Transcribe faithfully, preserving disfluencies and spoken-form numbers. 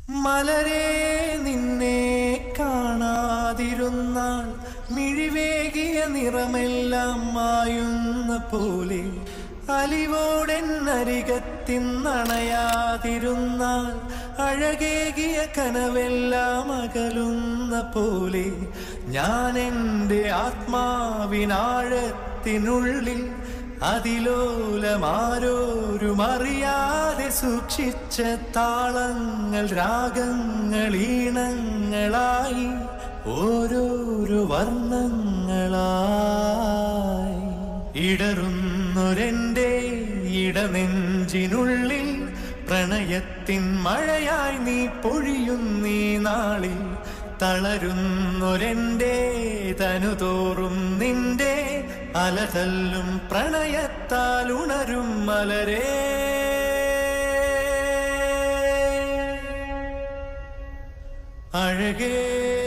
മലരേ നിന്നെ കാണാതിരുന്നാൽ മിഴിവേകിയ നിറമെല്ലാം മായുന്ന പോലെ അലിവോടെന്നരികത്തിന്നണയാതിരുന്നാൽ അഴകേകിയ കനവെല്ലാം അകലുന്ന പോലെ ഞാൻ എൻ്റെ ആത്മാവിനാഴത്തിനുള്ളിൽ അതിലോലമാരോരും അറിയാതെ സൂക്ഷിച്ച താളങ്ങൾ രാഗങ്ങൾ ഈണങ്ങളായി ഓരോരോ വർണ്ണങ്ങളായി ഇടറുന്നൊരെൻ്റെ ഇടനെഞ്ചിനുള്ളിൽ പ്രണയത്തിൻ മഴയായി നീ പൊഴിയുന്നീ നാളിൽ തളരുന്നൊരെൻ്റെ തനുതോറും നിന്റെ അലതല്ലും പ്രണയത്താൽ ഉണരും മലരേ അഴകേ